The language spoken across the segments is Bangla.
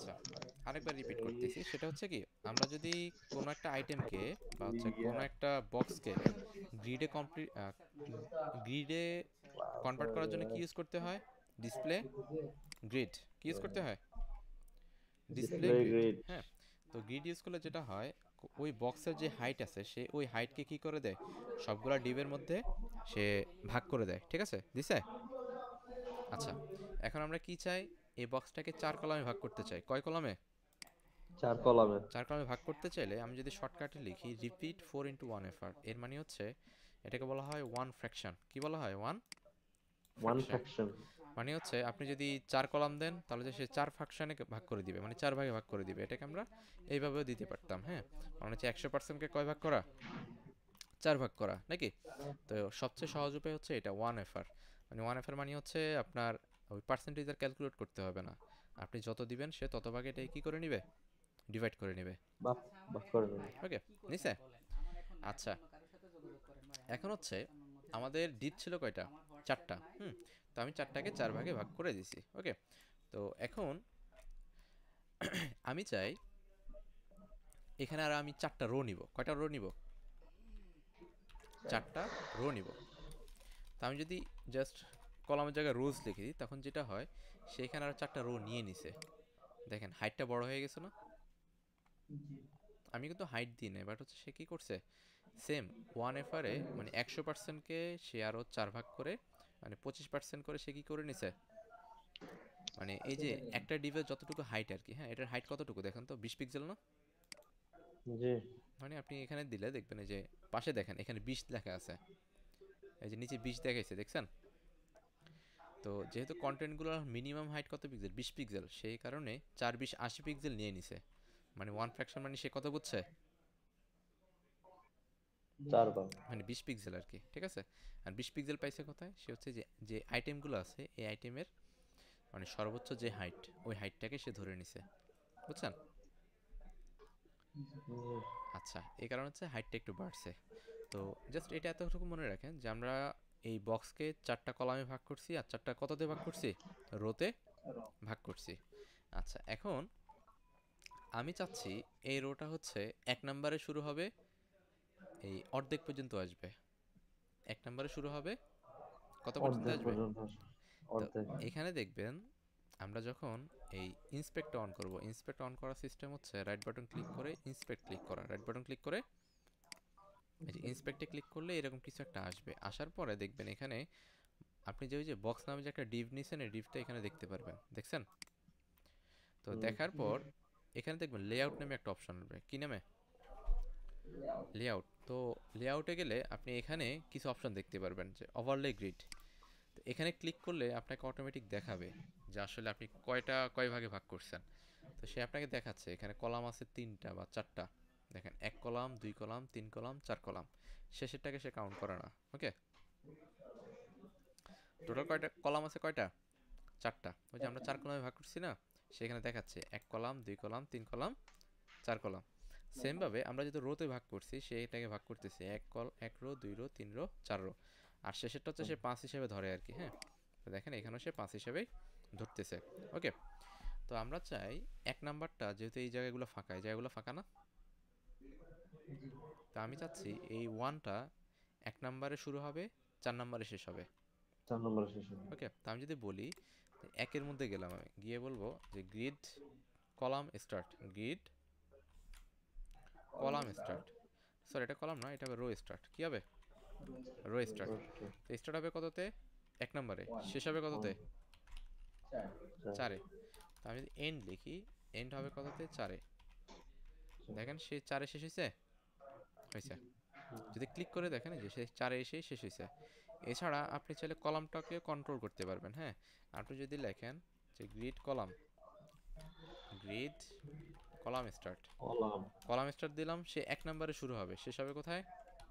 আচ্ছা, আরেকবার রিপিট করতেছি, সেটা হচ্ছে কি, আমরা যদি কোনো একটা আইটেমকে বা হচ্ছে কোনো একটা বক্সকে গ্রিডে গ্রিডে কনভার্ট করার জন্য কি ইউজ করতে হয়? Display grid. কি ইউজ করতে হয়? Display display grid. গ্রিড। হ্যাঁ, তো গ্রিড ইউজ করলে যেটা হয়, ওই বক্সের যে হাইট আছে সে ওই হাইটকে কি করে দেয়, সবগুলা ডিবের মধ্যে সে ভাগ করে দেয়। ঠিক আছে, দিছে? আচ্ছা, এখন আমরা কি চাই, এই বক্সটাকে 4 কলামে ভাগ করতে চাই। কয় কলামে? 4 কলামে। 4 কলামে ভাগ করতে চাইলে আমি যদি শর্টকাটে লিখি রিপিট 4 into 1 এফার, এর মানে হচ্ছে এটাকে বলা হয় ওয়ান ফ্র্যাকশন। কি বলা হয়? One one fraction. ফ্র্যাকশন। মানে হচ্ছে আপনি যদি 4 কলাম দেন তাহলে যে সে 4 ফ্র্যাকশনে ভাগ করে দিবে, মানে 4 ভাগে ভাগ করে দিবে। এটাকে আমরা এইভাবেও দিতে পারতাম। হ্যাঁ, মানে হচ্ছে 100%কে কয় ভাগ করা? 4 ভাগ করা, নাকি? তো সবচেয়ে সহজ উপায় হচ্ছে এটা, 1 এফার। মানে 1 এফার মানে হচ্ছে আপনার ওই পার্সেন্টেজ আর ক্যালকুলেট করতে হবে না, আপনি যত দিবেন সে তত ভাগে এটাই কি করে নিবে, ডিভাইড করে নিবে। বাহ, বাহ করে নেবে। ওকে, নিছে? আচ্ছা, এখন হচ্ছে আমাদের ডিপ ছিল কয়টা? 4টা। তো আমি 4টাকে 4 ভাগে ভাগ করে দিছি। ওকে, তো এখন আমি চাই এখানে আর আমি 4টা রো নিব। কয়টা রো নিব? 4টা রো নিব। তো আমি যদি জাস্ট কলামের জায়গায় রোজ লিখে দিই তখন যেটা হয়, সেখানে আর 4টা রো নিয়ে নিছে। দেখেন হাইটটা বড় হয়ে গেছে না? আমি কিন্তু হাইট দিই না, বাট হচ্ছে সে কি করছে, সেম 1 এফারে মানে 100%কে সে আরও 4 ভাগ করে, মানে 25% করে সে কি করে নিছে, মানে এই যে একটা ডিভের যতটুকু হাইট আর কি। হ্যাঁ, এটার হাইট কতটুকু দেখেন তো, 20 পিক্সেল না? জি। মানে আপনি এখানে দিলে দেখবেন এই যে পাশে দেখেন এখানে 20 লেখা আছে, এই যে নিচে 20 দেখাইছে, দেখছেন? তো যেহেতু কন্টেন্টগুলোর মিনিমাম হাইট কত পিক্সেল, 20 পিক্সেল, সেই কারণে 4 20 80 পিক্সেল নিয়ে নিছে। মানে ওয়ান ফ্র্যাকশন মানে সে কত বুঝছে, 4 ভাগ। মানে 20 পিক্সেল আর কি। ঠিক আছে, আর 20 পিক্সেল পাইছে কোথায়, সে হচ্ছে যে যে আইটেমগুলো আছে এই আইটেমের মানে সর্বোচ্চ যে হাইট, ওই হাইটটাকে সে ধরে নিছে। বুঝছেন? আচ্ছা, এই কারণে হচ্ছে হাইটটা একটু বাড়ছে। তো জাস্ট এটা এতটুকু মনে রাখেন যে আমরা এই বক্সকে 4টা কলামে ভাগ করছি, আর 4টা কততে ভাগ করছি, রোতে ভাগ করছি। আচ্ছা, এখন আমি চাচ্ছি এই রোটা হচ্ছে 1 নম্বরে শুরু হবে, এই অর্ধেক পর্যন্ত আসবে। 1 নম্বরে শুরু হবে, কত পর্যন্ত অর্ধেক আসবে? পর্যন্ত। তো অর্ধেক। এখানে দেখবেন আমরা যখন এই ইন্সপেক্ট অন করব, ইন্সপেক্ট অন করার সিস্টেম হচ্ছে রাইট বাটন ক্লিক করে ইন্সপেক্ট ক্লিক করা, রাইট বাটন ক্লিক করে এই যে ইন্সপেক্টে ক্লিক করলে এরকম কিছু একটা আসবে। আসার পরে দেখবেন এখানে আপনি যে ওই যে বক্স নামে যে একটা ডিভ নিছেন, এই ডিভটা এখানে দেখতে পারবেন, দেখছেন? তো হুম। দেখার পর এখানে দেখবেন লেআউট নামে একটা অপশন আসবে। কি নামে? লেআউট। তো লেআউটে গেলে আপনি এখানে কিছু অপশন দেখতে পারবেন, যে ওভারলে গ্রিড। তো এখানে ক্লিক করলে আপনাকে অটোমেটিক দেখাবে যে আসলে আপনি কয় ভাগে ভাগ করছেন। তো সে আপনাকে দেখাচ্ছে এখানে কলাম আছে 3টা বা 4টা। দেখেন 1 কলাম, 2 কলাম, 3 কলাম, 4 কলাম। শেষেরটাকে সে কাউন্ট করে না। ওকে, টোটাল কয়টা কলাম আছে, কয়টা? 4টা। ওই যে আমরা 4 কলামে ভাগ করছি না, সেখানে দেখাচ্ছে 1 কলাম, 2 কলাম, 3 কলাম, 4 কলাম। সেমভাবে আমরা যেহেতু রোতে ভাগ করছি, সেটাকে ভাগ করতেছি এক রো, 2 রো, 3 রো, 4 রো। আর শেষেরটা হচ্ছে সে 5 হিসেবে ধরে আর কি। হ্যাঁ, তো দেখেন এখানেও সে 5 হিসেবেই ধরতেছে। ওকে, তো আমরা চাই 1 নাম্বারটা, যেহেতু এই জায়গাগুলো ফাঁকা, এই জায়গাগুলো ফাঁকা না, তো আমি চাচ্ছি এই ওয়ানটা 1 নাম্বারে শুরু হবে, 4 নাম্বারে শেষ হবে। 4 নম্বরে শেষ হবে। ওকে, তো আমি যদি বলি একের মধ্যে গেলাম, আমি গিয়ে বলবো যে grid column start, grid column start, sorry এটা কলাম না, এটা হবে রো স্টার্ট। কি হবে? Row start. ওকে। তো স্টার্ট হবে কততে? 1 নম্বরে। শেষ হবে কততে? 4-এ। তো আমি যদি এন্ড লিখি, এন্ড হবে কততে? 4-এ। দেখেন সে 4-এ শেষ হয়েছে, হয়েছে। যদি ক্লিক করে দেখেন এই যে সে 4-এ এসেই শেষ হয়েছে। এছাড়া আপনি চাইলে কলামটাকে কন্ট্রোল করতে পারবেন। হ্যাঁ, আপনি যদি লেখেন যে grid column, grid column start, column. Column start দিলাম, সে 1 নম্বরে শুরু হবে, শেষ হবে কোথায়?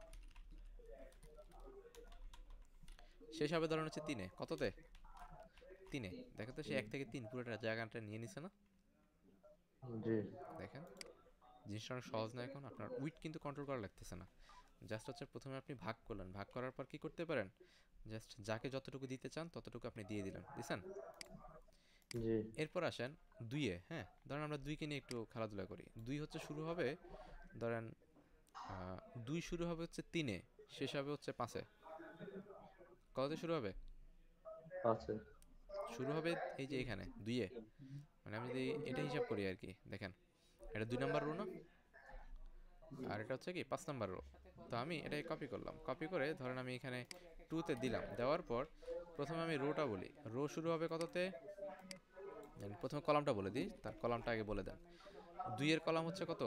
শেষ হবে ধরেন হচ্ছে 3-এ। কততে? 3-এ। দেখেন তো সে 1 থেকে 3 পুরোটা জায়গাটা নিয়ে নিছে না? জি। দেখেন জিনিসটা অনেক সহজ না? এখন আপনার উইট কিন্তু কন্ট্রোল করা লাগতেছে না। জাস্ট হচ্ছে প্রথমে আপনি ভাগ করলেন, ভাগ করার পর কি করতে পারেন, জাস্ট যাকে যতটুকু দিতে চান ততটুকু আপনি দিয়ে দিলেন, দিছেন? জি। এরপর আসেন দুইয়ে, হ্যাঁ ধরেন আমরা দুইকে নিয়ে একটু খেলাধুলা করি। দুই হচ্ছে শুরু হবে ধরেন আহ, দুই শুরু হবে হচ্ছে তিনে, শেষ হবে হচ্ছে পাঁচে। কততে শুরু হবে? আছে। শুরু হবে এই যে এখানে দুইয়ে। মানে আমি যদি এটা হিসাব করি আর কি, দেখেন এটা 2 নাম্বার রো না, আর এটা হচ্ছে কি 5 নাম্বার রো। তো আমি এটাকে কপি করলাম, কপি করে ধরেন আমি এখানে টুতে দিলাম, দেওয়ার পর প্রথমে আমি রোটা বলি। রো শুরু হবে কততে, প্রথমে কলামটা বলে দিই, তার কলামটা আগে বলে দেন। দুইয়ের কলাম হচ্ছে কত,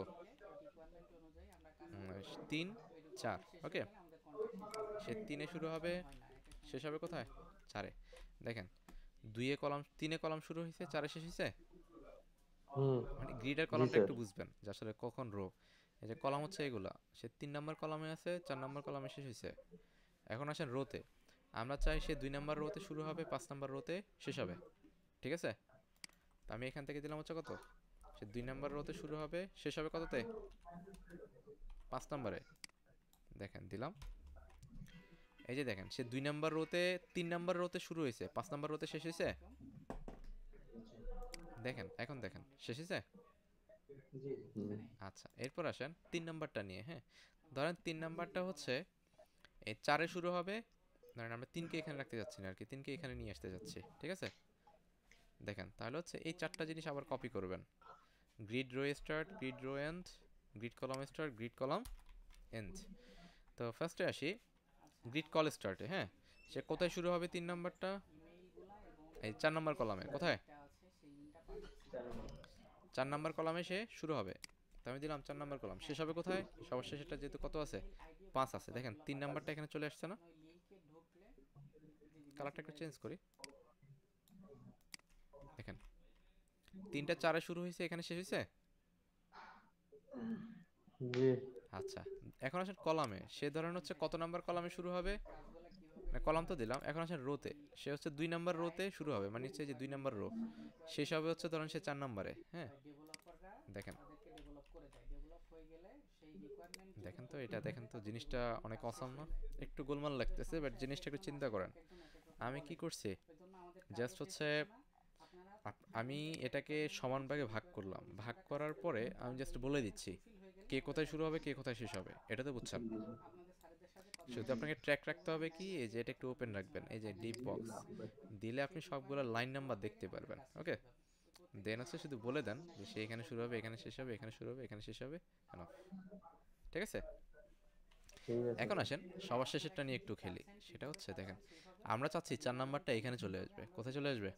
3 4, ওকে। সে তিনে শুরু হবে, শেষ হবে কোথায়, চারে। দেখেন দুইয়ে কলাম, তিনে কলাম শুরু হয়েছে, চারে শেষ হয়েছে। হুম। মানে গ্রিডের জি কলামটা স্যার। একটু বুঝবেন যে আসলে কখন রো। এই যে কলাম হচ্ছে এগুলা, সে 3 নাম্বার কলামে আছে, 4 নাম্বার কলামে শেষ হয়েছে। এখন আসেন রোতে, আমরা চাই সে 2 নাম্বার রোতে শুরু হবে, 5 নাম্বার রোতে শেষ হবে, ঠিক আছে। তো আমি এখান থেকে দিলাম হচ্ছে কত, সে 2 নাম্বার রোতে শুরু হবে, শেষ হবে কততে, 5 নাম্বারে। দেখেন দিলাম, এই যে দেখেন সে 2 নাম্বার রোতে, 3 নাম্বার রোতে শুরু হয়েছে, 5 নাম্বার রোতে শেষ হয়েছে। দেখেন এখন দেখেন শেষ হয়েছে। হুম। আচ্ছা এরপর আসেন 3 নাম্বারটা নিয়ে, হ্যাঁ ধরেন 3 নাম্বারটা হচ্ছে এই চারে শুরু হবে। ধরেন আমরা তিনকে এখানে রাখতে যাচ্ছি না আর কি, তিনকে এখানে নিয়ে আসতে যাচ্ছি, ঠিক আছে। দেখেন তাহলে হচ্ছে এই চারটা জিনিস আবার কপি করবেন। Grid row start, grid row end, grid column start, grid column end. তো ফার্স্টে আসি গ্রিড কল স্টার্টে, হ্যাঁ সে কোথায় শুরু হবে 3 নাম্বারটা, এই 4 নাম্বার কলামে। কোথায়, 4 নাম্বার কলামে সে শুরু হবে। তো আমি দিলাম 4 নাম্বার কলাম, শেষ হবে কোথায়, সবার শেষেরটা যেহেতু কত আছে, 5 আছে। দেখেন 3 নাম্বারটা এখানে চলে আসছে না। কালারটা একটু চেঞ্জ করি, দেখেন তিনটা চারে শুরু হয়েছে, এখানে শেষ হয়েছে। জি। আচ্ছা এখন আসেন কলামে, সে ধরেন হচ্ছে কত নাম্বার কলামে শুরু হবে, মানে কলাম তো দিলাম, এখন আসেন রোতে, সে হচ্ছে 2 নাম্বার রোতে শুরু হবে, মানে হচ্ছে যে 2 নাম্বার রো, শেষ হবে হচ্ছে ধরেন সে 4 নাম্বারে, হ্যাঁ। দেখেন, দেখেন তো এটা, দেখেন তো জিনিসটা অনেক অসাম না, একটু গোলমাল লাগতেছে বাট জিনিসটা একটু চিন্তা করেন। আমি কি করছি, জাস্ট হচ্ছে আমি এটাকে সমান ভাগে ভাগ করলাম, ভাগ করার পরে আমি জাস্ট বলে দিচ্ছি কে কোথায় শুরু হবে কে কোথায় শেষ হবে, এটা তো বুঝছেন। শুধু আপনাকে ট্র্যাক রাখতে হবে কি, এই যে এটা একটু ওপেন রাখবেন, এই যে ডিপ বক্স দিলে আপনি সবগুলো লাইন নাম্বার দেখতে পারবেন, ওকে। দেন হচ্ছে শুধু বলে দেন যে সে এখানে শুরু হবে, এখানে শেষ হবে, এখানে শুরু হবে, এখানে শেষ হবে, এনাফ, ঠিক আছে। ঠিক আছে। এখন আসেন সবার শেষেরটা নিয়ে একটু খেলি, সেটা হচ্ছে দেখেন আমরা চাচ্ছি 4 নাম্বারটা এখানে চলে আসবে, কোথায় চলে আসবে,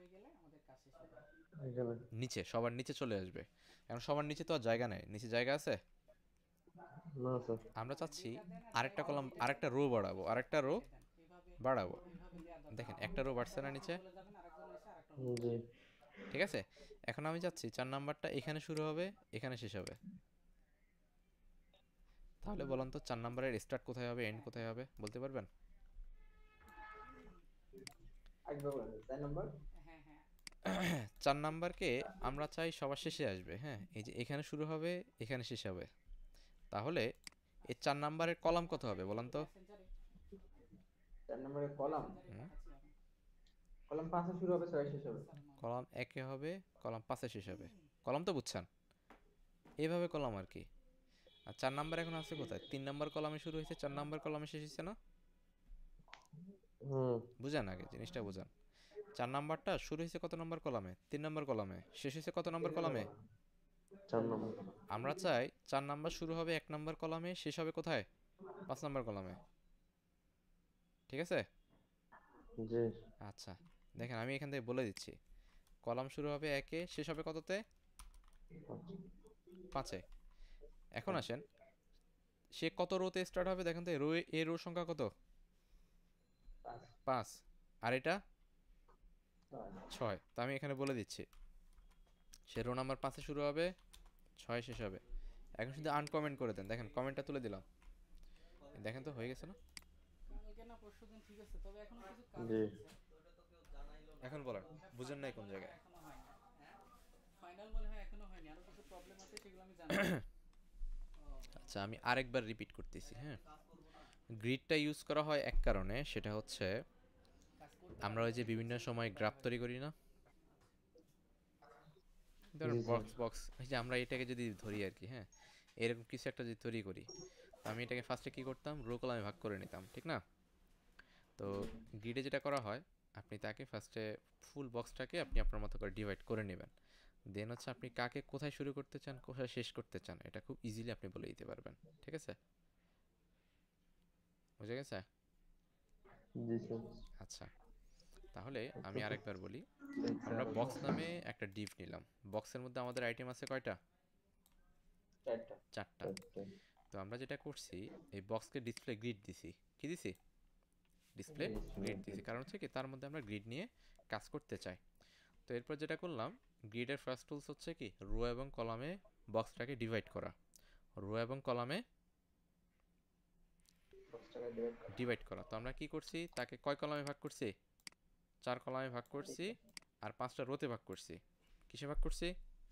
এখানে। নিচে, সবার নিচে চলে আসবে। এখন সবার নিচে তো আর জায়গা নেই, নিচে জায়গা আছে। না স্যার। আমরা চাচ্ছি আরেকটা কলাম, আরেকটা রো বাড়াবো, আরেকটা রো বাড়াবো। দেখেন একটা রো বাড়ছে না নিচে, জি। ঠিক আছে। এখন আমি চাচ্ছি 4 নাম্বারটা এখানে শুরু হবে, এখানে শেষ হবে। তাহলে বলুন তো 4 নাম্বারের স্টার্ট কোথায় হবে, এন্ড কোথায় হবে, বলতে পারবেন? একদম আছে। 4 নাম্বার। 4 নাম্বারকে আমরা চাই সবার শেষে আসবে, হ্যাঁ এই যে এখানে শুরু হবে, এখানে শেষ হবে। তাহলে এই 4 নাম্বারের কলাম কত হবে বলুন তো। 4 নাম্বারের কলাম। হুম, কলাম 5 শুরু হবে, 6 শেষ হবে। কলাম একে হবে, কলাম পাঁচে শেষ হবে। কলাম তো বুঝছেন, এইভাবে কলাম আর কি। আর 4 নাম্বার এখন আছে কোথায়, 3 নাম্বার কলামে শুরু হয়েছে, 4 নাম্বার কলামে শেষ হয়েছে না। হুম। বুঝেন, আগে জিনিসটা বুঝেন। 4 নাম্বারটা শুরু হয়েছে কত নাম্বার কলামে, 3 নাম্বার কলামে, শেষ হয়েছে কত নাম্বার 3 কলামে। নাম্বার। 4 নাম্বার। আমরা চাই 4 নাম্বার শুরু হবে 1 নাম্বার কলামে, শেষ হবে কোথায়, 5 নাম্বার কলামে, ঠিক আছে। জি। আচ্ছা দেখেন আমি এখান থেকে বলে দিচ্ছি, কলাম শুরু হবে একে, শেষ হবে কততে, পাঁচে। এখন আসেন সে কত রোতে স্টার্ট হবে, দেখেন তো রো, এ রো সংখ্যা কত, 5। 5। আর এটা 6। তো আমি এখানে বলে দিচ্ছি সে রো নাম্বার 5-এ শুরু হবে, 6-এ শেষ হবে। এখন শুধু আনকমেন্ট করে দেন, দেখেন কমেন্টটা তুলে দিলাম, দেখেন তো হয়ে গেছে না। জি। এখন বলেন বুঝেন নাই কোন জায়গায়। আচ্ছা আমি আরেকবার রিপিট করতেছি, হ্যাঁ। গ্রিডটা ইউজ করা হয় এক কারণে, সেটা হচ্ছে আমরা ওই যে বিভিন্ন সময় গ্রাফ তৈরি করি না, ধরেন জি স্যার। বক্স বক্স এই যে আমরা এটাকে যদি ধরি আর কি, হ্যাঁ, এরকম কিছু একটা যদি তৈরি করি, তো আমি এটাকে ফার্স্টে কি করতাম, রো কলামে ভাগ করে নিতাম, ঠিক না? তো গ্রিডে যেটা করা হয়, আপনি তাকে ফার্স্টে ফুল বক্সটাকে আপনি আপনার মতো করে ডিভাইড করে নেবেন। দেন হচ্ছে আপনি কাকে কোথায় শুরু করতে চান, কোথায় শেষ করতে চান, এটা খুব ইজিলি আপনি বলে দিতে পারবেন। ঠিক আছে? বুঝে গেছে? জি স্যার। আচ্ছা, তাহলে আচ্ছা আমি স্যার। আরেকবার বলি। আমরা স্যার বক্স নামে একটা ডিভ নিলাম। বক্সের মধ্যে আমাদের আইটেম আছে কয়টা? চারটা। চারটা। চারটা। তো আমরা যেটা করছি, এই বক্সকে ডিসপ্লে গ্রিড দিছি। কি দিছি? ডিসপ্লে গ্রিড দিছি, কারণ হচ্ছে কি তার মধ্যে আমরা গ্রিড নিয়ে কাজ করতে চাই। তো এরপর যেটা করলাম, গ্রিডের ফার্স্ট টুলস হচ্ছে কি রো এবং কলামে বক্সটাকে ডিভাইড করা। রো এবং কলামে দশ টাকা ডিভাইড করা। ডিভাইড করা। তো আমরা কি করছি, তাকে কয় কলামে ভাগ করছি? 4 কলামে ভাগ করছি, আর 5টা রোতে ভাগ করছি। কিসে ভাগ করছি?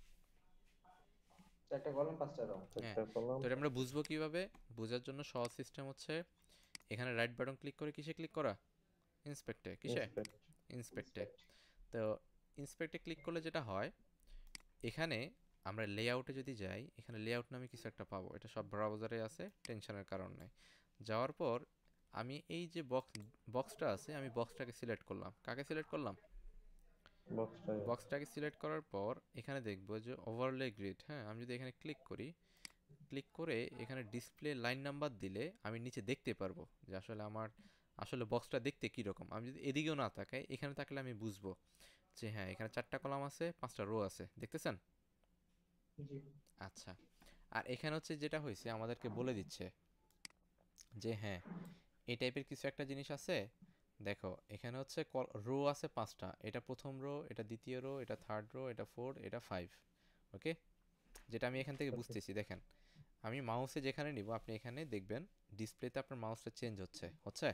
চারটা কলম, পাঁচটা রং। হ্যাঁ। চারটা কলম। তো এটা আমরা বুঝবো কিভাবে? বোঝার জন্য সহজ সিস্টেম হচ্ছে, এখানে রাইট বাটন ক্লিক করে কিসে ক্লিক করা? ইন্সপেক্টে। কিসে? ইন্সপেক্ট। ইন্সপেক্টে। ইন্সপেক্ট। তো ইন্সপেক্টে ক্লিক করলে যেটা হয়, এখানে আমরা লেআউটে যদি যাই, এখানে লেআউট নামে কিছু একটা পাবো। এটা সব ব্রাউজারে আছে, টেনশনের কারণ নাই। যাওয়ার পর আমি এই যে বক্সটা আছে, আমি বক্সটাকে সিলেক্ট করলাম। কাকে সিলেক্ট করলাম? বক্সটা। বক্সটাকে সিলেক্ট করার পর এখানে দেখবো যে ওভারলে গ্রিড। হ্যাঁ, আমি যদি এখানে ক্লিক করি, ক্লিক করে এখানে ডিসপ্লে লাইন নাম্বার দিলে আমি নিচে দেখতে পারবো যে আসলে আমার আসলে বক্সটা দেখতে কীরকম। আমি যদি এদিকেও না তাকাই, এখানে তাকালে আমি বুঝবো যে হ্যাঁ, এখানে 4টা কলাম আছে, 5টা রো আছে। দেখতেছেন? জি। আচ্ছা। আর এখানে হচ্ছে যেটা হয়েছে, আমাদেরকে বলে দিচ্ছে যে হ্যাঁ, এই টাইপের কিছু একটা জিনিস আছে। দেখো, এখানে হচ্ছে রো আছে 5টা। এটা প্রথম রো, এটা দ্বিতীয় রো, এটা থার্ড রো, এটা ফোর, এটা ফাইভ। ওকে? যেটা আমি এখান থেকে ওকে। বুঝতেছি, দেখেন, আমি মাউসে যেখানে নিব আপনি এখানে দেখবেন ডিসপ্লেতে আপনার মাউসটা চেঞ্জ হচ্ছে হচ্ছে।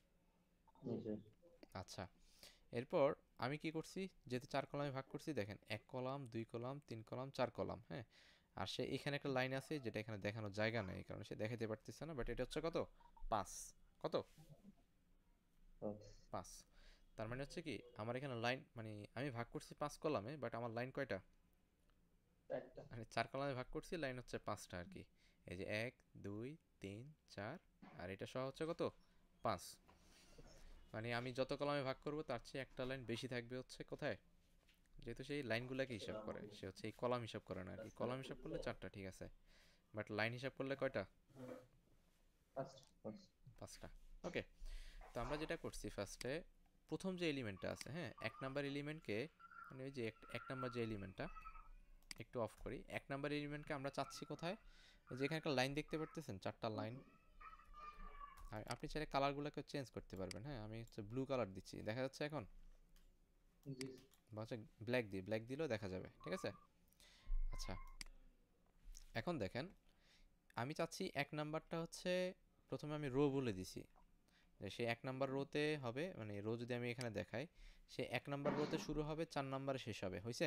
জি। আচ্ছা, এরপর আমি কি করছি, যেহেতু 4 কলামে ভাগ করছি, দেখেন 1 কলাম, 2 কলাম, 3 কলাম, 4 কলাম। হ্যাঁ, আর সে এখানে একটা লাইন আছে যেটা এখানে দেখানোর জায়গা নেই, এই কারণে সে দেখাতে পারতেছে না, বাট এটা হচ্ছে কত? 5। কত? পাঁচ। 5। তার মানে হচ্ছে কি আমার এখানে লাইন, মানে আমি ভাগ করছি 5 কলামে, বাট আমার লাইন কয়টা? চারটা। মানে 4 কলামে ভাগ করছি, লাইন হচ্ছে 5টা আর কি। এই যে 1 2 3 4, আর এটা সহ হচ্ছে কত? 5। মানে আমি যত কলামে ভাগ করব তার চেয়ে একটা লাইন বেশি থাকবে হচ্ছে কোথায়? যেহেতু সেই লাইনগুলোকে হিসাব করে, সে হচ্ছে এই কলাম হিসাব করে না আর কি। কলাম হিসাব করলে 4টা, ঠিক আছে, বাট লাইন হিসাব করলে কয়টা? পাঁচটা। পাঁচটা। 5টা। ওকে। তো আমরা যেটা করছি ফার্স্টে, প্রথম যে এলিমেন্টটা আছে, হ্যাঁ, 1 নাম্বার এলিমেন্টকে, মানে ওই যে 1 নাম্বার যে এলিমেন্টটা, একটু অফ করি। 1 নাম্বার এলিমেন্টকে আমরা চাচ্ছি কোথায়? এই যে এখানে একটা লাইন দেখতে পারতেছেন, 4টা লাইন। আর আপনি চাইলে কালারগুলোকে চেঞ্জ করতে পারবেন। হ্যাঁ, আমি হচ্ছে ব্লু কালার দিচ্ছি, দেখা যাচ্ছে এখন? জি। বা হচ্ছে ব্ল্যাক দিলেও দেখা যাবে, ঠিক আছে? আচ্ছা, এখন দেখেন, আমি চাচ্ছি 1 নাম্বারটা হচ্ছে, প্রথমে আমি রো বলে দিছি যে সে 1 নাম্বার রোতে হবে, মানে রো যদি আমি এখানে দেখাই, সে 1 নাম্বার রোতে শুরু হবে, 4 নাম্বারে শেষ হবে। হয়েছে?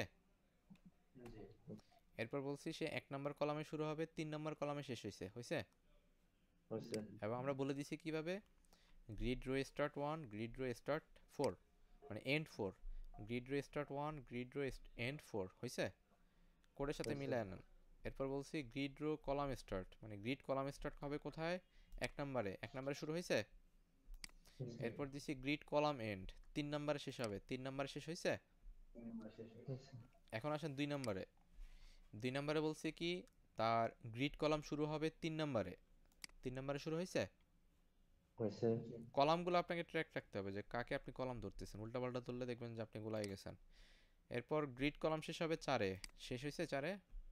জি। এরপর বলছি সে 1 নাম্বার কলামে শুরু হবে, 3 নাম্বার কলামে শেষ হয়েছে। হয়েছে? হয়েছে। এবং আমরা বলে দিছি কিভাবে, grid row start 1, grid row start 4, মানে end 4, grid row start 1, grid row end 4। হয়েছে? কোডের সাথে হয়েছে। মিলায় আনেন। এরপর বলছি গ্রিড রো কলাম স্টার্ট, মানে গ্রিড কলাম স্টার্ট হবে কোথায়? 1 নাম্বারে। 1 নাম্বারে শুরু হয়েছে? জি। এরপর দিছি গ্রিড কলাম এন্ড, 3 নাম্বারে শেষ হবে। 3 নাম্বারে শেষ হয়েছে? হয়েছে। এখন আসেন 2 নাম্বারে। 2 নাম্বারে বলছি কি, তার গ্রিড কলাম শুরু হবে 3 নাম্বারে। 3 নাম্বারে শুরু হয়েছে? হয়েছে। কলামগুলো আপনাকে ট্র্যাক রাখতে হবে যে কাকে আপনি কলাম ধরতেছেন। উল্টাপাল্টা ধরলে দেখবেন যে আপনি গোলাই গেছেন। এরপর গ্রিড কলাম শেষ হবে 4-এ। শেষ হয়েছে 4-এ?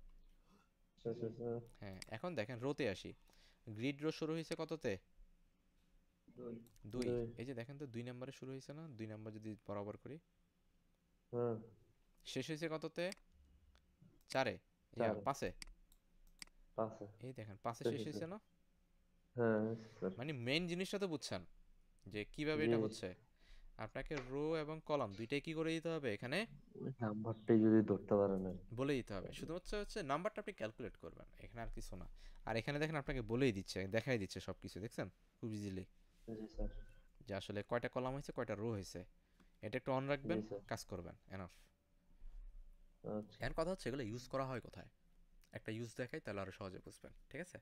শেষ হয়েছে। হ্যাঁ, এখন দেখেন রোতে আসি। গ্রিড রো শুরু হয়েছে কততে? দুই। 2। দুই। এই যে দেখেন তো 2 নাম্বারে শুরু হয়েছে না? 2 নাম্বার যদি বরাবর করি, হ্যাঁ। শেষ হয়েছে কততে? 4-এ। চার। 5-এ। পাঁচে। এই দেখেন 5-এ শেষ শেষ হয়েছে। হয়েছে না? হ্যাঁ স্যার। মানে মেইন জিনিসটা তো বুঝছেন যে কিভাবে জি। এটা হচ্ছে। আপনাকে রো এবং কলাম দুইটাই কি করে দিতে হবে এখানে? নাম্বারটাই যদি ধরতে পারে না। বলে দিতে হবে। শুধুমাত্র হচ্ছে নাম্বারটা আপনি ক্যালকুলেট করবেন, এখানে আর কিছু না। আর এখানে দেখেন আপনাকে বলেই দিচ্ছে, দেখাই দিচ্ছে সব কিছু, দেখছেন খুব ইজিলি জি স্যার। যে আসলে কয়টা কলাম হয়েছে, কয়টা রো হয়েছে। এটা একটু অন জি রাখবেন, স্যার। কাজ করবেন, এনাফ। আচ্ছা। এখন কথা হচ্ছে এগুলো ইউজ করা হয় কোথায়, একটা ইউজ দেখাই তাহলে আরো সহজে বুঝবেন, ঠিক আছে?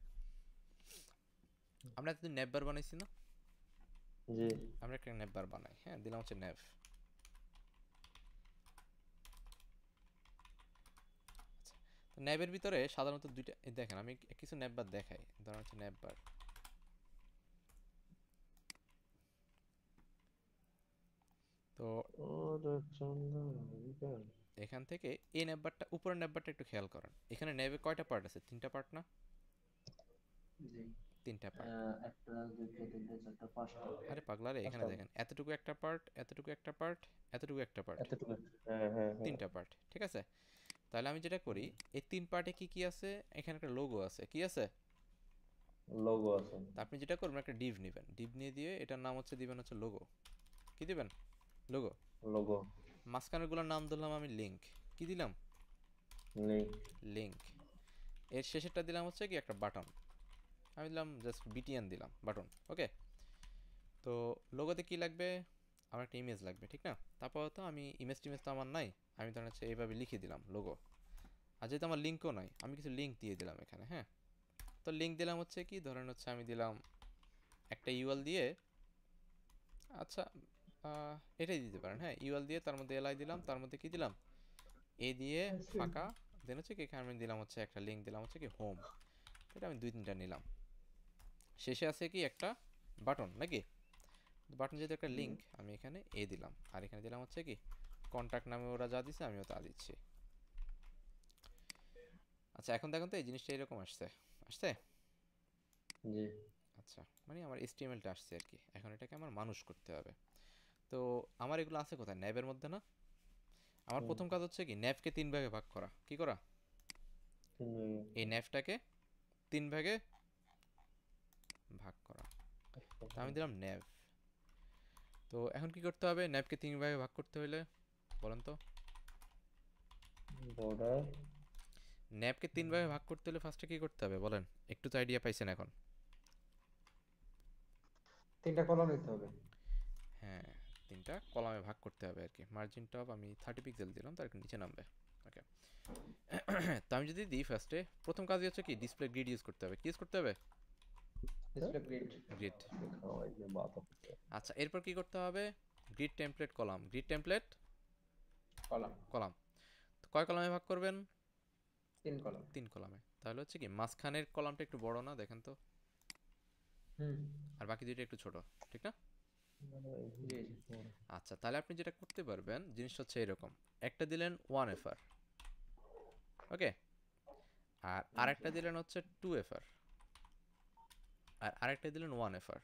আমরা এতদিন নেভ বার বানাইছি না? জি। আমরা একটা নেভ বার বানাই, হ্যাঁ, দিলাম হচ্ছে নেভ। নেভের ভিতরে সাধারণত দুইটা, এই দেখেন আমি কিছু নেভ বার দেখাই, ধরেন হচ্ছে নেভ বার। তো ওরে চন্দ্র। এখান থেকে এই নেভ বারটা, উপরের নেভ বারটা একটু খেয়াল করেন, এখানে নেভে কয়টা পার্ট আছে? তিনটা পার্ট না? জি। তিনটা পার্ট। একটা দুইটা তিনটা চারটা পাঁচটা। আরে পাগলা রে, এখানে পাঁচটা। দেখেন এতটুকু একটা পার্ট, এতটুকু একটা পার্ট, এতটুকু একটা পার্ট, এতটুকু। হ্যাঁ হ্যাঁ হ্যাঁ। তিনটা পার্ট, ঠিক আছে? তাহলে আমি যেটা করি, এই তিন পার্টে কি কি আছে, এখানে একটা লোগো আছে, কি আছে? লোগো আছে। তা আপনি যেটা করবেন, একটা ডিভ নেবেন, ডিভ নিয়ে দিয়ে এটার নাম হচ্ছে দিবেন হচ্ছে লোগো। কি দিবেন? লোগো। লোগো। মাঝখানেরগুলোর নাম দিলাম আমি লিঙ্ক। কি দিলাম? লিঙ্ক। লিঙ্ক। এর শেষেরটা দিলাম হচ্ছে কি একটা বাটন, আমি দিলাম জাস্ট বিটিএন দিলাম, বাটন। ওকে। তো লোগোতে কি লাগবে? আমার একটা ইমেজ লাগবে, ঠিক না? তারপর তো আমি ইমেজ টিমেজ তো আমার নাই, আমি ধরেন হচ্ছে এইভাবে লিখে দিলাম লোগো। আর যেহেতু আমার লিঙ্কও নাই, আমি কিছু লিঙ্ক দিয়ে দিলাম এখানে, হ্যাঁ। তো লিঙ্ক দিলাম হচ্ছে কি, ধরেন হচ্ছে আমি দিলাম একটা ইউএল দিয়ে, আচ্ছা, এটাই দিতে পারেন, হ্যাঁ, ইউএল দিয়ে তার মধ্যে এলআই দিলাম, তার মধ্যে কি দিলাম, এ দিয়ে ফাঁকা, দেন হচ্ছে কি এখানে আমি দিলাম হচ্ছে একটা লিঙ্ক দিলাম হচ্ছে কি হোম। এটা আমি দুই তিনটা নিলাম। শেষে আছে কি একটা বাটন নাকি, বাটন যেহেতু একটা লিঙ্ক, আমি এখানে এ দিলাম, আর এখানে দিলাম হচ্ছে কি কন্ট্যাক্ট নামে ওরা যা দিছে আমিও তা দিচ্ছি। আচ্ছা এখন দেখুন তো এই জিনিসটা এরকম আসছে, আসছে? জি। আচ্ছা, মানে আমার এসটিএমএলটা আসছে আর কি, এখন এটাকে আমার মানুষ করতে হবে। তো আমার এগুলো আছে কোথায়? ন্যাবের মধ্যে না? আমার হুম। প্রথম কাজ হচ্ছে কি ন্যাভকে তিন ভাগে ভাগ করা, কি করা? এই ন্যাভটাকে তিন ভাগে ভাগ করা। তা আমি দিলাম ন্যাভ। তো এখন কি করতে হবে ন্যাভকে তিন ভাগে ভাগ করতে হলে, বলেন তো? বর্ডার। ন্যাভকে তিন ভাগে ভাগ করতে হলে ফার্স্টে কি করতে হবে বলেন? একটু তো আইডিয়া পাইছেন এখন? তিনটা কলাম নিতে হবে। হ্যাঁ, তিনটা কলামে ভাগ করতে হবে আর কি। মার্জিন টপ আমি 30 পিক্সেল দিলাম, তার একটু নিচে নামবে। ওকে। তো আমি যদি দিই ফার্স্টে, প্রথম কাজই হচ্ছে কি ডিসপ্লে গ্রিড ইউজ করতে হবে। কি ইউজ করতে হবে? Display grid. গ্রিড। খাওয়াই যে বাতা। আচ্ছা এরপর কি করতে হবে? Grid template column, grid template column. Column. তো কয় কলামে ভাগ করবেন? তিন কলাম। তিন কলামে। তাহলে হচ্ছে কি মাঝখানের কলামটা একটু বড় না, দেখেন তো? হুম। আর বাকি দুইটা একটু ছোট, ঠিক না? জি জি। আচ্ছা তাহলে আপনি যেটা করতে পারবেন জিনিসটা হচ্ছে এরকম, একটা দিলেন 1 FR, ওকে, আর আরেকটা দিলেন হচ্ছে 2 FR, আর আরেকটা দিলেন 1 FR।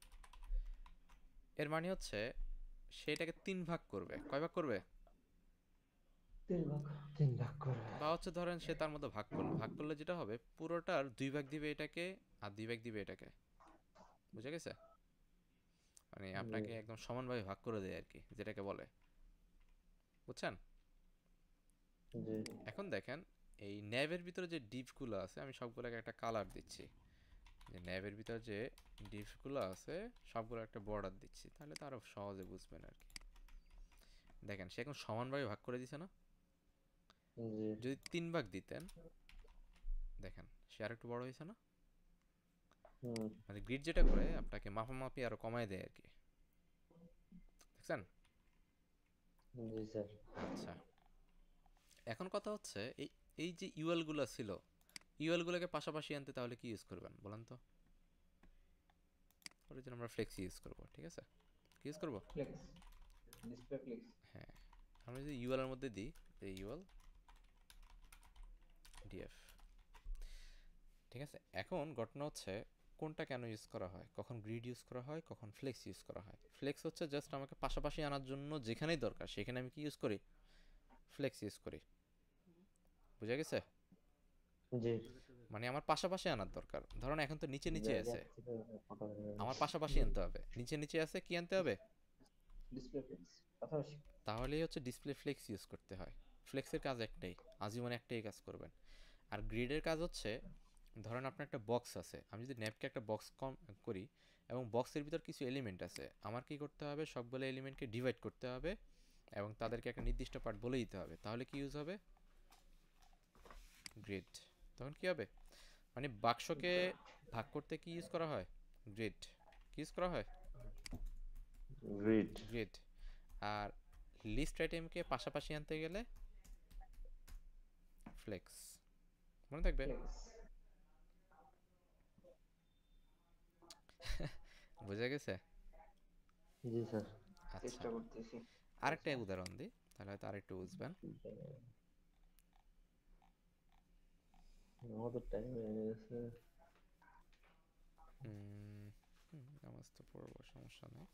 এর মানে হচ্ছে সেটাকে তিন ভাগ করবে, কয় ভাগ করবে? তিন ভাগ। তিন ভাগ করে। বা হচ্ছে ধরেন সে তার মধ্যে ভাগ করলো, ভাগ করলে যেটা হবে পুরোটার দুই ভাগ দিবে এটাকে, আর দুই ভাগ দিবে এটাকে। বুঝে গেছে? মানে জি আপনাকে একদম সমানভাবে ভাগ করে দেয় আর কি, যেটাকে বলে। বুঝছেন? জি। এখন দেখেন এই ন্যাভের ভিতরে যে ডিপগুলো আছে আমি সবগুলোকে একটা কালার দিচ্ছি, যে ন্যাভের ভিতরে যে ডিপগুলো আছে সবগুলো একটা বর্ডার দিচ্ছি, তাহলে তো আরো সহজে বুঝবেন আর কি। দেখেন সে এখন সমানভাবে ভাগ করে দিছে না? জি। যদি তিন ভাগ দিতেন, দেখেন সে আর একটু বড় হয়েছে না? হুম। মানে গ্রিড যেটা করে আপনাকে মাপামাপি আরো কমায় দেয় আর কি। দেখছেন? জি স্যার। আচ্ছা এখন কথা হচ্ছে এই এই যে ইউএল গুলো ছিল, ইউএল গুলোকে পাশাপাশি আনতে তাহলে কি ইউজ করবেন বলেন তো? ওর জন্য আমরা ফ্লেক্সি ইউজ করব, ঠিক আছে? কি ইউজ করব? ফ্লেক্স। Display flex. হ্যাঁ, আমরা যদি ইউএল এর মধ্যে দিই, ইউএল ডিএফ, ঠিক আছে? এখন ঘটনা হচ্ছে কোনটা কেন ইউজ করা হয়, কখন গ্রিড ইউজ করা হয়, কখন ফ্লেক্স ইউজ করা হয়। ফ্লেক্স হচ্ছে জাস্ট আমাকে পাশাপাশি আনার জন্য যেখানেই দরকার সেখানে আমি কি ইউজ করি, ফ্লেক্স ইউজ করি। বুঝা গেছে? জি। মানে আমার পাশাপাশি আনার দরকার, ধরুন এখন তো নিচে নিচে আছে, ফটো। আমার পাশাপাশি আনতে হবে, নিচে নিচে আছে, কি আনতে হবে? ডিসপ্লে ফ্লেক্স পাশাপাশি। তাহলেই হচ্ছে ডিসপ্লে ফ্লেক্স ইউজ করতে হয়। ফ্লেক্সের কাজ একটাই, আজীবন একটাই কাজ করবেন। আর গ্রিডের কাজ হচ্ছে, ধরেন আপনার একটা বক্স আছে, আমি যদি ন্যাপকে একটা বক্স কম করি এবং বক্সের ভিতর কিছু এলিমেন্ট আছে, আমার কি করতে হবে সবগুলো এলিমেন্টকে ডিভাইড করতে হবে এবং তাদেরকে একটা নির্দিষ্ট পার্ট বলে দিতে হবে, তাহলে কি ইউজ হবে? গ্রিড। তখন কি হবে, মানে বাক্সকে ভাগ করতে কি ইউজ করা হয়, গ্রিড। কি ইউজ করা হয়, গ্রিড। গ্রিড। আর লিস্ট আইটেমকে পাশাপাশি আনতে গেলে ফ্লেক্স, মনে থাকবে। ফ্লেক্স। বুঝা গেছে? জি স্যার। আচ্ছা, চেষ্টা করতেছি। আরেকটা উদাহরণ দিই, তাহলে হয়তো আরেকটু বুঝবেন। আমাদের টাইম হয়ে গেছে। নামাজ তো পড়বো, সমস্যা নেই।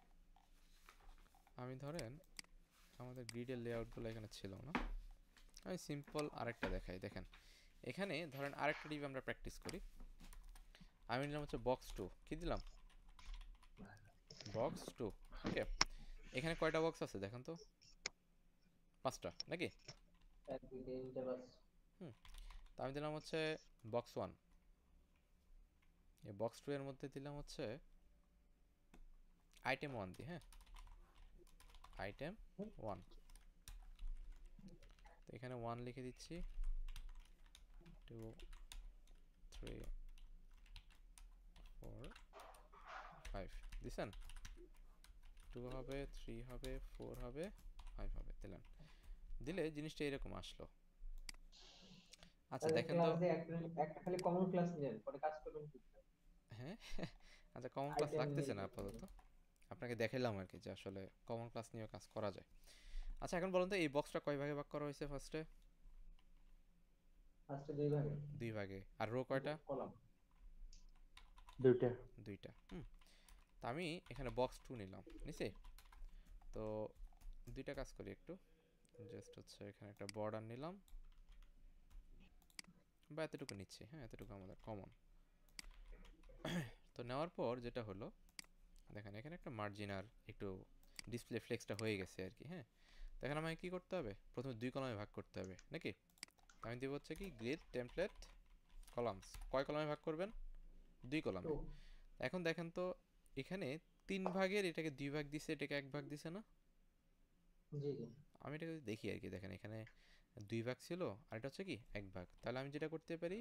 আমি ধরেন আমাদের গ্রিডের লেআউটগুলো এখানে ছিল না, আমি সিম্পল আরেকটা দেখাই। দেখেন এখানে ধরেন আরেকটা ডিপ আমরা প্র্যাকটিস করি। আমি নিলাম হচ্ছে বক্স টু, কি দিলাম, বক্স টু। ওকে, এখানে কয়টা বক্স আছে দেখেন তো, 5টা নাকি? 1 2 3 4 5। হুম, তা আমি দিলাম হচ্ছে বক্স ওয়ান। এই বক্স টু এর মধ্যে দিলাম হচ্ছে আইটেম ওয়ান দিই, হ্যাঁ, আইটেম ওয়ান। তো এখানে ওয়ান লিখে দিচ্ছি, 2 3 4 5 দিছেন, 2 হবে, 3 হবে, 4 হবে, 5 হবে, দিলেন। দিলে জিনিসটা এরকম আসলো। আচ্ছা তাহলে দেখেন তো, ক্লাস দিয়ে একটা খালি কমন ক্লাস নেন, পরে কাজ করবেন কি? হ্যাঁ আচ্ছা কমন ক্লাস আইটেম লাগতেছে নিয়ে না করতে আপাতত, হবে। আপনাকে দেখাইলাম আর কি যে আসলে কমন ক্লাস নিয়েও কাজ করা যায়। আচ্ছা এখন বলুন তো এই বক্সটা কয় ভাগে ভাগ করা হয়েছে ফার্স্টে? ফার্স্টে 2 ভাগে। 2 ভাগে। আর রো কয়টা? কলাম। দুইটা। 2টা। তা আমি এখানে বক্স টু নিলাম, নিছি। তো 2টা কাজ করি একটু, জাস্ট হচ্ছে এখানে একটা বর্ডার নিলাম, বা এতটুকু নিচ্ছি, হ্যাঁ এতটুকু আমাদের কমন। তো নেওয়ার পর যেটা হলো, দেখেন এখানে একটা মার্জিন আর একটু ডিসপ্লে ফ্লেক্সটা হয়ে গেছে আর কি, হ্যাঁ। তো এখন আমাকে কী করতে হবে, প্রথমে 2 কলামে ভাগ করতে হবে নাকি? আমি দেবো হচ্ছে কি গ্রিড টেমপ্লেট কলামস। কয় কলামে ভাগ করবেন, 2 কলামে। 2। এখন দেখেন তো, এখানে 3 ভাগের এটাকে 2 ভাগ দিছে, এটাকে 1 ভাগ দিছে না? জি জি। আমি এটাকে যদি দেখি আর কি, দেখেন এখানে 2 ভাগ ছিল আর এটা হচ্ছে কি 1 ভাগ। তাহলে আমি যেটা করতে পারি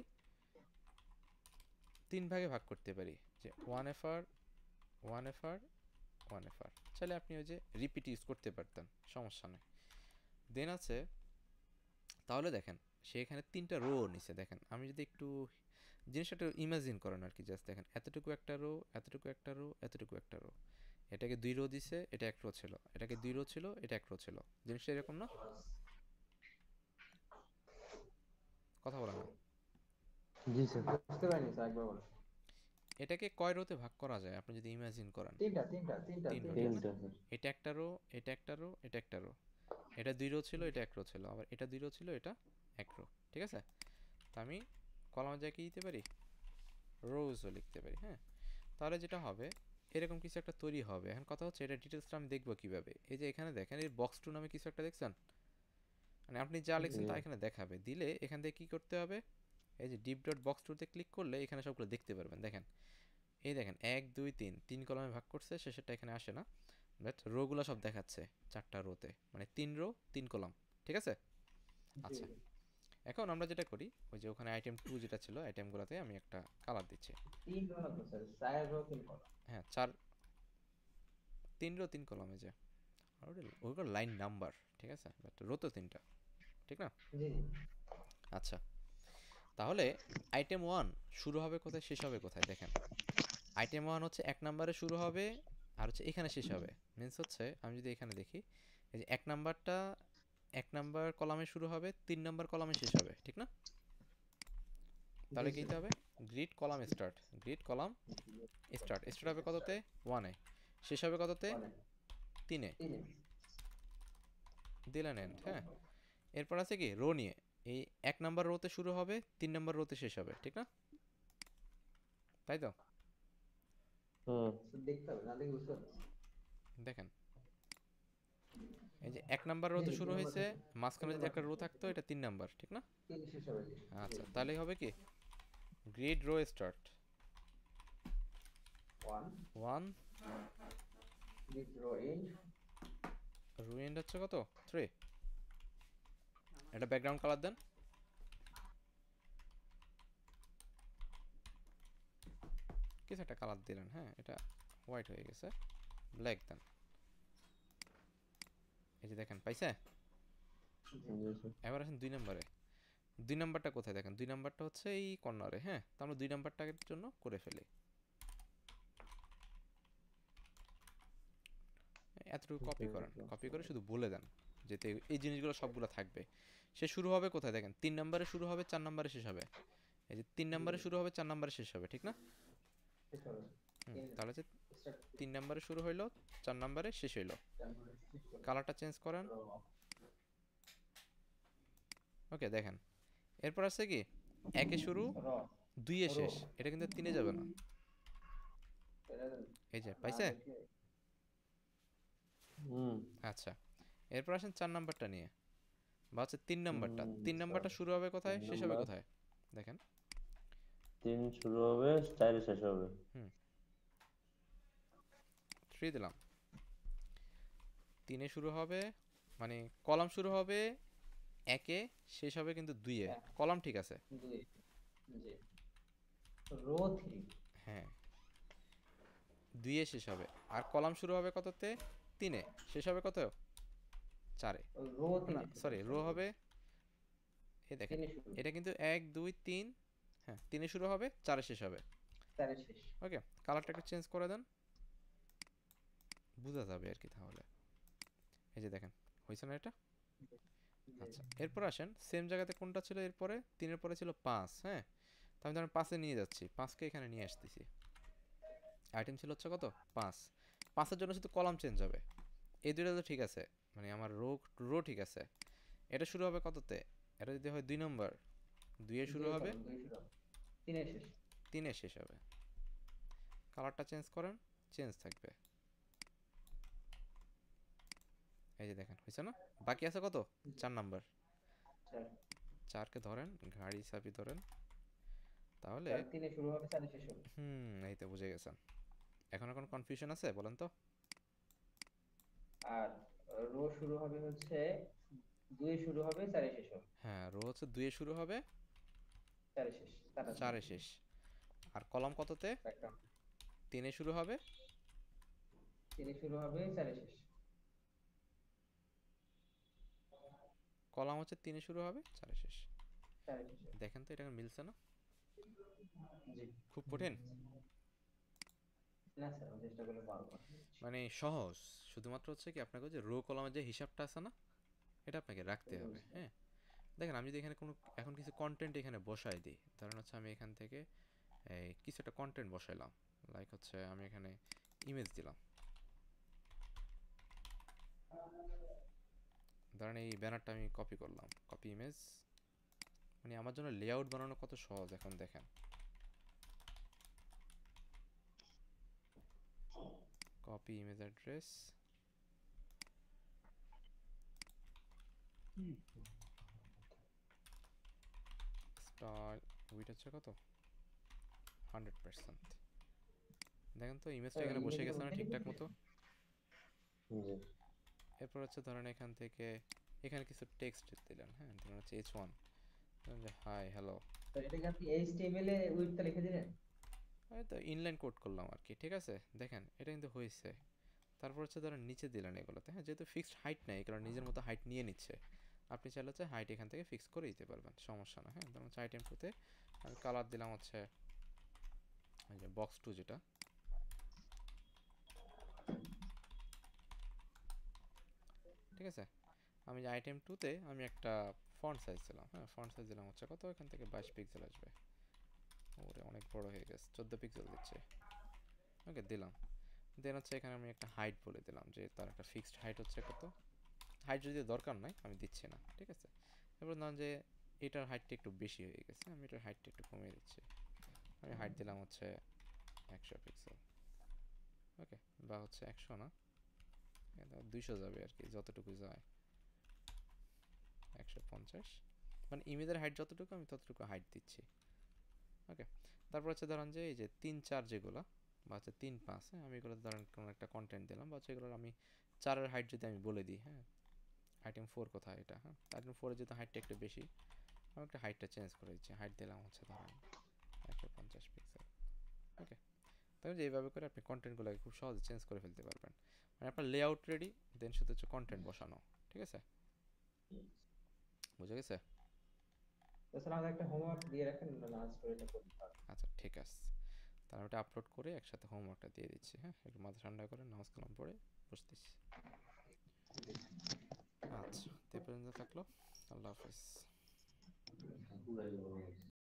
3 ভাগে ভাগ করতে পারি, যে 1 FR 1 FR 1 FR। চাইলে আপনি ওই যে রিপিট ইউজ করতে পারতেন, সমস্যা নেই। দেন আছে, তাহলে দেখেন সে এখানে 3টা রো নিছে। দেখেন আমি যদি একটু জিনিসটা একটু ইমাজিন করেন আর কি, জাস্ট দেখেন এতটুকু একটা রো, এতটুকু একটা রো, এতটুকু একটা রো। এটাকে 2 রো দিছে, এটা 1 রো ছিল, এটাকে 2 রো ছিল, এটা 1 রো ছিল। জিনিসটা এরকম না? কথা বলে না। জি স্যার। বুঝতে পারিনি স্যার, একবার বলেন। এটাকে কয় রোতে ভাগ করা যায় আপনি যদি ইমাজিন করেন? 3 রো, ঠিক না? তিনটা স্যার। এটা একটা রো, এটা একটা রো, এটা একটা রো। এটা 2 রো ছিল, এটা 1 রো ছিল, আবার এটা 2 রো ছিল, এটা 1 রো, ঠিক আছে? তা আমি কলামে যা কি দিতে পারি, রোজও লিখতে পারি, হ্যাঁ। তাহলে যেটা হবে এরকম কিছু একটা তৈরি হবে। এখন কথা হচ্ছে এটা ডিটেলসটা আমি দেখবো কিভাবে। এই যে এখানে দেখেন এই বক্স টু নামে কিছু একটা দেখছেন, মানে আপনি যা লিখছেন তা এখানে দেখাবে। দিলে এখান থেকে কি করতে হবে, এই যে ডিপ ডট বক্স টুতে ক্লিক করলে এখানে সবগুলো দেখতে পারবেন। দেখেন এই দেখেন 1 2 3 3 কলামে ভাগ করছে, শেষেরটা এখানে আসে না, বাট রোগুলো সব দেখাচ্ছে 4টা রোতে, মানে 3 রো 3 কলাম, ঠিক আছে? জি আচ্ছা জি। এখন আমরা যেটা করি, ওই যে ওখানে আইটেম 2 যেটা ছিল, আইটেমগুলোতে আমি একটা কালার দিচ্ছি। 3 কলাম তো স্যার, 4 রো 3 কলাম। হ্যাঁ 4, 3 রো 3 কলামে যে, আর ওগুলো লাইন নাম্বার, ঠিক আছে, বাট রো তো 3টা, ঠিক না? জি জি। আচ্ছা তাহলে আইটেম ওয়ান শুরু হবে কোথায়, শেষ হবে কোথায়? দেখেন আইটেম ওয়ান হচ্ছে 1 নাম্বারে শুরু হবে, আর হচ্ছে এখানে শেষ হবে। মিনস হচ্ছে আমি যদি এখানে দেখি, এই যে 1 নাম্বারটা 1 নাম্বার কলামে শুরু হবে, 3 নাম্বার কলামে শেষ হবে, ঠিক না? জি তাহলে কি দিতে স্যার। হবে, grid column start, grid column start. Start হবে কততে, 1-এ। শেষ হবে কততে, 3-এ। 3 দিলেন এন্ড, হ্যাঁ। এরপর আছে কি রো নিয়ে, এই 1 নাম্বার রোতে শুরু হবে, 3 নাম্বার রোতে শেষ হবে, ঠিক না? তাই তো? হুম। দেখতে হবে, না দেখে বুঝতে পারছি। দেখেন এই যে 1 নাম্বার জি রোতে জি, শুরু 3 নম্বর হয়েছে, থেকে। 3 মাঝখানে যদি নম্বর একটা থেকে রো শুরু থাকতো, হচ্ছে। এটা 3 নাম্বার, ঠিক না? 3 শেষ হবে। জি জি। আচ্ছা তাহলেই হবে কি grid row start 1 1, grid row end. Row end হচ্ছে কত, 3। এটা ব্যাকগ্রাউন্ড কালার দেন। কিছু একটা কালার দিলেন, হ্যাঁ এটা হোয়াইট হয়ে গেছে, ব্ল্যাক দেন। এই যে দেখেন পাইছে। জি স্যার। এবার আসেন 2 নম্বরে। 2 নাম্বারটা কোথায় দেখেন, 2 নাম্বারটা হচ্ছে এই কর্নারে, হ্যাঁ তো আমরা 2 নাম্বারটার জন্য করে ফেলি। এতটুকু কপি করেন, কপি করে শুধু বলে দেন যেতে এই জিনিসগুলো সবগুলো থাকবে। সে শুরু হবে কোথায় দেখেন, 3 নাম্বারে শুরু হবে, 4 নাম্বারে শেষ হবে। এই যে 3 নাম্বারে শুরু হবে, 4 নাম্বারে শেষ হবে, ঠিক না? তাহলে যে 3 নাম্বারে শুরু হইলো, 4 নাম্বারে শেষ হইলো। কালারটা চেঞ্জ করেন। ওকে দেখেন, এরপর আছে কি, একে শুরু, 2 এ শেষ, এটা কিন্তু 3 এ যাবে না। এই যে পাইছে। হুম। আচ্ছা, এরপর আসেন 4 নাম্বারটা নিয়ে, বা হচ্ছে 3 নাম্বারটা। 3 স্যার নাম্বারটা শুরু হবে কোথায়, 3 শেষ হবে নাম্বার, কোথায় দেখেন। 3 শুরু হবে 4 শেষ হবে। হুম, 3 দিলাম। 3 এ শুরু হবে, মানে কলাম শুরু হবে 1 এ, শেষ হবে কিন্তু 2 এ। কলাম ঠিক আছে, হ্যাঁ 2 এ শেষ হবে। আর কলাম শুরু হবে কততে, 3 এ, শেষ হবে কত, 4 এ। না সরি, রো হবে, এই দেখেন এটা কিন্তু 1 2 3, হ্যাঁ 3 এ শুরু হবে, 4 এ শেষ হবে। ওকে, কালারটা একটু চেঞ্জ করে দেন, বোঝা যাবে আর কি তাহলে। এই যে দেখেন, হয়েছে না এটা? আচ্ছা, এরপর আসেন সেম জায়গাতে কোনটা ছিল এরপরে, 3 এর পরে ছিল 5, হ্যাঁ তো আমি ধরেন 5 এ নিয়ে যাচ্ছি, 5কে এখানে নিয়ে আসতেছি। আইটেম ছিল হচ্ছে কত, 5। 5 এর জন্য শুধু কলাম চেঞ্জ হবে। এই দুইটা তো ঠিক আছে, মানে আমার রো, রো ঠিক আছে। এটা শুরু হবে কততে, এটা যদি হয় 2 নম্বর, 2 এ শুরু হবে, 3 এ শেষ হবে। কালারটা চেঞ্জ করেন, চেঞ্জ থাকবে। এই যে দেখেন হয়েছে না? বাকি আছে কত, 4 নাম্বার। 4কে ধরেন, গাড়ি চাবি ধরেন, তাহলে এই তো বুঝে গেছেন। এখন কোনো কনফিউশন আছে বলেন তো? হ্যাঁ, রো হচ্ছে 2 এ শুরু হবে, 4 এ শেষ। আর কলাম কততে, 3 এ শুরু হবে, কলাম হচ্ছে 3 এ শুরু হবে, 4 এ শেষ। দেখেন তো এটা মিলছে না? খুব কঠিন? মানে সহজ, শুধুমাত্র হচ্ছে কি আপনাকে যে রো কলামের যে হিসাবটা আছে না, এটা আপনাকে রাখতে হবে, হ্যাঁ। দেখেন আমি যদি এখানে কোনো এখন কিছু কন্টেন্ট এখানে বসাই দিই, ধরেন হচ্ছে আমি এখান থেকে এই কিছু একটা কন্টেন্ট বসাইলাম, লাইক হচ্ছে আমি এখানে ইমেজ দিলাম, ধরেন এই ব্যানারটা আমি কপি করলাম, কপি ইমেজ। মানে আমার জন্য লেআউট বানানো কত সহজ এখন দেখেন। Copy image address, style, width হচ্ছে কত, 100%। দেখেন তো ইমেজটা এখানে বসে গেছে না ঠিকঠাক মতো? জি। এরপর হচ্ছে ধরেন এখান থেকে এখানে কিছু টেক্সট দিলেন, হ্যাঁ ধরেন হচ্ছে H1, ধরেন যে হাই হ্যালো, এই তো ইনলাইন কোড করলাম আর কি, ঠিক আছে। দেখেন এটা কিন্তু হয়েছে। তারপর হচ্ছে ধরেন নিচে দিলেন এগুলোতে, হ্যাঁ যেহেতু ফিক্সড হাইট নেই, কারণ নিজের মতো হাইট নিয়ে নিচ্ছে, আপনি চাইলে হচ্ছে হাইট এখান থেকে ফিক্স করে দিতে পারবেন, সমস্যা না। হ্যাঁ ধরুন হচ্ছে আইটেম টুতে আমি কালার দিলাম হচ্ছে ওই যে বক্স টু যেটা, ঠিক আছে। আমি আইটেম টুতে আমি একটা ফন্ট সাইজ দিলাম, হ্যাঁ ফন্ট সাইজ দিলাম হচ্ছে কত, এখান থেকে 22 পিক্সেল আসবে। ওরে অনেক বড় হয়ে গেছে, 14 পিক্সেল দিচ্ছে। ওকে দিলাম। দেন হচ্ছে এখানে আমি একটা হাইট বলে দিলাম, যে তার একটা ফিক্সড হাইট হচ্ছে কত। হাইট যদি দরকার নাই আমি দিচ্ছি না, ঠিক আছে। এবার ধরুন যে এটার হাইটটা একটু বেশি হয়ে গেছে, আমি এটার হাইটটা একটু কমিয়ে দিচ্ছি। আমি হাইট দিলাম হচ্ছে 100 পিক্সেল, ওকে, বা হচ্ছে 100 না, 200 যাবে আর কি, যতটুকু যায়, 150। মানে ইমেজের হাইট যতটুকু আমি ততটুকু হাইট দিচ্ছি, ওকে। তারপর হচ্ছে ধরেন যে এই যে 3 4 যেগুলো, বা হচ্ছে 3 5, হ্যাঁ আমি এগুলো ধরেন কোনো একটা কন্টেন্ট দিলাম, বা হচ্ছে এগুলোর আমি 4-এর হাইট যদি আমি বলে দিই, হ্যাঁ আইটেম 4 কোথায় এটা, হ্যাঁ আইটেম 4-এর যেহেতু হাইটটা একটু বেশি, আমি একটা হাইটটা চেঞ্জ করে দিচ্ছি, হাইট দিলাম হচ্ছে ধরেন 150 পিক্সেল, ওকে। তবে যে এইভাবে করে আপনি কন্টেন্টগুলোকে খুব সহজে চেঞ্জ করে ফেলতে পারবেন। মানে আপনার লেআউট রেডি, দেন শুধু হচ্ছে কন্টেন্ট বসানো। ঠিক আছে, বুঝে গেছে? তাছাড়া আমাদের একটা হোমওয়ার্ক দিয়ে রাখেন, না আজ করে এটা করতে পারবো। আচ্ছা ঠিক আছে, তাহলে ওটা আপলোড করে একসাথে হোমওয়ার্কটা দিয়ে দিচ্ছি। হ্যাঁ, একটু মাথা ঠান্ডা করে নামাজ কালাম পড়ে বসতেছি। আচ্ছা, তো এই পর্যন্ত থাকলো। আল্লাহ হাফিজ।